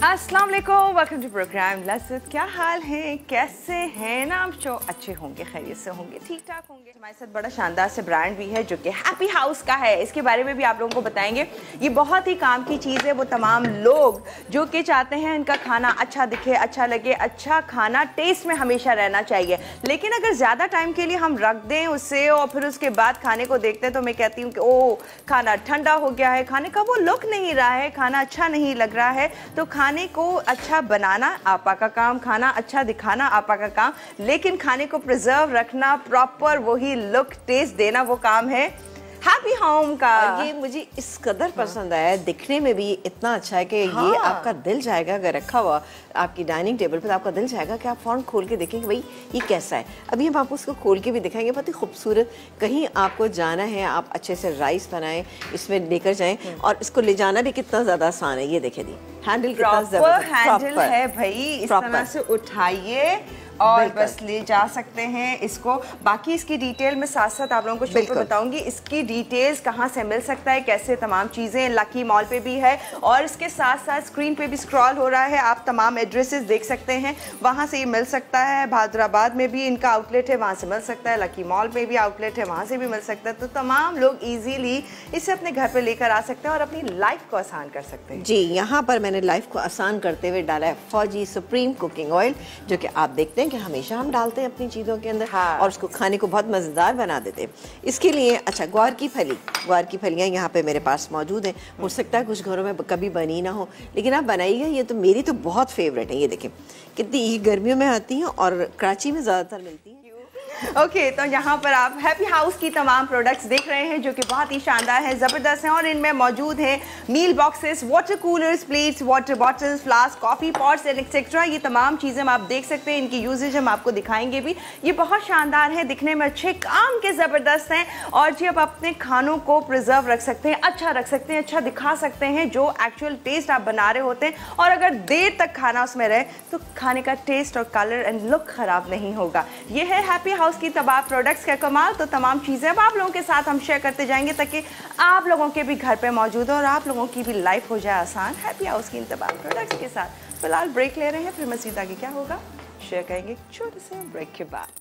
अस्सलाम वालेकुम, welcome to programme लज़्ज़त। क्या हाल है, कैसे हैं ना आप? जो अच्छे होंगे, खैरियत से होंगे, ठीक ठाक होंगे। हमारे साथ बड़ा शानदार से ब्रांड भी है जो कि हैप्पी हाउस का है। इसके बारे में भी आप लोगों को बताएंगे। ये बहुत ही काम की चीज़ है। वो तमाम लोग जो कि चाहते हैं इनका खाना अच्छा दिखे, अच्छा लगे, अच्छा खाना टेस्ट में हमेशा रहना चाहिए। लेकिन अगर ज़्यादा टाइम के लिए हम रख दें उसे और फिर उसके बाद खाने को देखते हैं तो मैं कहती हूँ कि ओह, खाना ठंडा हो गया है, खाने का वो लुक नहीं रहा है, खाना अच्छा नहीं लग रहा है। तो खाने को अच्छा बनाना आपा का काम, खाना अच्छा दिखाना आपा का काम, लेकिन खाने को प्रिजर्व रखना, प्रॉपर वही लुक टेस्ट देना वो काम है हैप्पी होम का। और ये मुझे इस कदर पसंद आया, दिखने में भी इतना अच्छा है कि ये आपका दिल जाएगा अगर रखा हुआ आपकी डाइनिंग टेबल पर, तो आपका दिल जाएगा कि आप फौरन खोल के देखेंगे भाई ये कैसा है। अभी हम आपको उसको खोल के भी दिखाएंगे, बहुत ही खूबसूरत। कहीं आपको जाना है, आप अच्छे से राइस बनाएं, इसमें लेकर जाएं और इसको ले जाना भी कितना ज़्यादा आसान है। ये देखें दी हैंडल कितना ज़बरदस्त हैंडल है भाई, इस तरह से उठाइए और बस ले जा सकते हैं इसको। बाकी इसकी डिटेल में साथ साथ आप लोगों को शो पे बताऊंगी। इसकी डिटेल्स कहाँ से मिल सकता है, कैसे तमाम चीज़ें। लकी मॉल पे भी है और इसके साथ साथ स्क्रीन पे भी स्क्रॉल हो रहा है, आप तमाम एड्रेसेस देख सकते हैं, वहाँ से ये मिल सकता है। हैदराबाद में भी इनका आउटलेट है, वहाँ से मिल सकता है। लकी मॉल पे भी आउटलेट है, वहाँ से भी मिल सकता है। तो तमाम लोग ईजीली इसे अपने घर पर लेकर आ सकते हैं और अपनी लाइफ को आसान कर सकते हैं। जी, यहाँ पर मैंने लाइफ को आसान करते हुए डाला है फौजी सुप्रीम कुकिंग ऑयल, जो कि आप देखते हैं कि हमेशा हम डालते हैं अपनी चीज़ों के अंदर और उसको खाने को बहुत मज़ेदार बना देते हैं। इसके लिए अच्छा ग्वार की फलियाँ यहाँ पे मेरे पास मौजूद हैं। हो सकता है कुछ घरों में कभी बनी ना हो, लेकिन आप बनाइएगा। ये तो मेरी तो बहुत फेवरेट है। ये देखें कितनी गर्मियों में आती हैं और कराची में ज़्यादातर मिलती हैं। ओके, तो यहाँ पर आप हैप्पी हाउस की तमाम प्रोडक्ट्स देख रहे हैं जो कि बहुत ही शानदार है, ज़बरदस्त हैं। और इनमें मौजूद हैं meal boxes, water coolers, plates, water bottles, flask, coffee pots and etcetera. ये तमाम चीज़ें आप देख सकते हैं। इनकी यूजेज हम आपको दिखाएंगे भी। ये बहुत शानदार है, दिखने में अच्छे, काम के ज़बरदस्त हैं। और जी आप अपने खानों को प्रिजर्व रख सकते हैं, अच्छा रख सकते हैं, अच्छा दिखा सकते हैं जो एक्चुअल टेस्ट आप बना रहे होते हैं। और अगर देर तक खाना उसमें रहे तो खाने का टेस्ट और कलर एंड लुक ख़राब नहीं होगा। ये है हैप्पी हाउस की तबाह प्रोडक्ट्स का कमाल। तो तमाम चीज़ें अब आप लोगों के साथ हम शेयर करते जाएंगे ताकि आप लोगों के भी घर पे मौजूद हो और आप लोगों की भी लाइफ हो जाए आसान हैप्पी हाउस की इन तबाह प्रोडक्ट्स के साथ। फिलहाल ब्रेक ले रहे हैं, फिर मज़ीद आगे क्या होगा शेयर करेंगे छोटे से ब्रेक के बाद।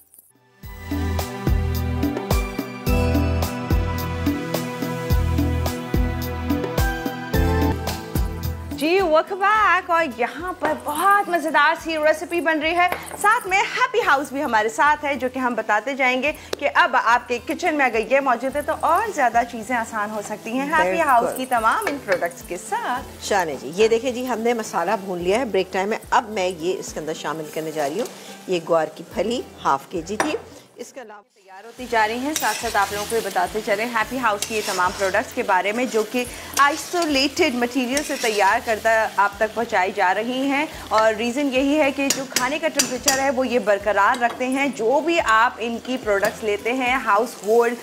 जी वेलकम बैक। और यहाँ पर बहुत मज़ेदार सी रेसिपी बन रही है, साथ में हैप्पी हाउस भी हमारे साथ है जो कि हम बताते जाएंगे कि अब आपके किचन में अगर ये मौजूद है तो और ज़्यादा चीज़ें आसान हो सकती हैं हैप्पी हाउस की तमाम इन प्रोडक्ट्स के साथ। शाने जी ये देखिए जी, हमने मसाला भून लिया है ब्रेक टाइम में। अब मैं ये इसके अंदर शामिल करने जा रही हूँ। ये ग्वार की फली हाफ kg थी, इसके अलावा तैयार होती जा रही हैं। साथ साथ आप लोगों को बताते चलें हैप्पी हाउस की ये तमाम प्रोडक्ट्स के बारे में जो कि आइसोलेटेड मटेरियल से तैयार करता आप तक पहुंचाई जा रही हैं। और रीज़न यही है कि जो खाने का टेम्परेचर है वो ये बरकरार रखते हैं। जो भी आप इनकी प्रोडक्ट्स लेते हैं, हाउस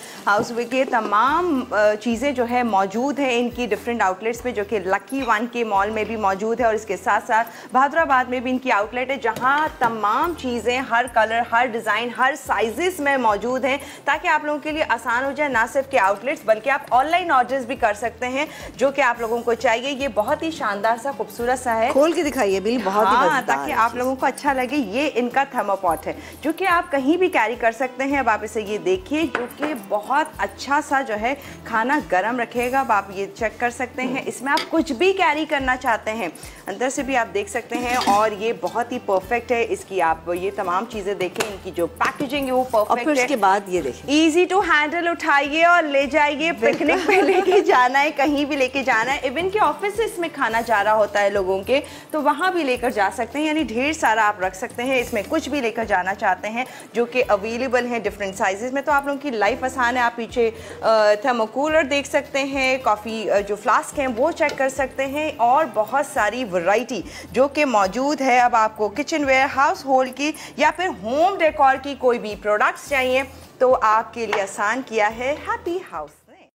के तमाम चीज़ें जो है मौजूद हैं इनकी डिफरेंट आउटलेट्स पे, जो कि लकी वन के मॉल में भी मौजूद है और इसके साथ साथ हैदराबाद में भी इनकी आउटलेट है, जहाँ तमाम चीज़ें हर कलर, हर डिज़ाइन, हर साइजेस में मौजूद हैं ताकि आप लोगों के लिए आसान हो जाए। ना सिर्फ के आउटलेट्स बल्कि आप ऑनलाइन ऑर्डर्स भी कर सकते हैं जो कि आप लोगों को चाहिए। ये बहुत ही शानदार सा, खूबसूरत सा है। खोल के दिखाइए बिल, बहुत ही मजेदार, ताकि आप लोगों को अच्छा लगे। ये इनका थर्मोपॉट है जो कि आप कहीं भी कैरी कर सकते हैं। अब आप इसे ये देखिए जो कि बहुत अच्छा सा जो है खाना गर्म रखेगा। अब आप ये चेक कर सकते हैं, इसमें आप कुछ भी कैरी करना चाहते हैं अंदर से भी आप देख सकते हैं। और ये बहुत ही परफेक्ट है। इसकी आप ये तमाम चीज़ें देखें, इनकी जो पैकेजिंग है वो परफेक्ट है। उसके बाद ये देखें, इजी टू हैंडल, उठाइए और ले जाइए। पिकनिक पे लेके जाना है, कहीं भी लेके जाना है, इवन के ऑफिस में खाना जा रहा होता है लोगों के, तो वहाँ भी लेकर जा सकते हैं। यानी ढेर सारा आप रख सकते हैं। इसमें कुछ भी लेकर जाना चाहते हैं जो कि अवेलेबल हैं डिफरेंट साइजेस में, तो आप लोगों की लाइफ आसान है। आप पीछे थर्मोकूलर देख सकते हैं, कॉफ़ी जो फ्लास्क हैं वो चेक कर सकते हैं और बहुत सारी वैरायटी जो कि मौजूद है। अब आपको किचन वेयर, हाउस होल्ड की या फिर होम डेकोर की कोई भी प्रोडक्ट्स चाहिए तो आपके लिए आसान किया है हैप्पी हाउस।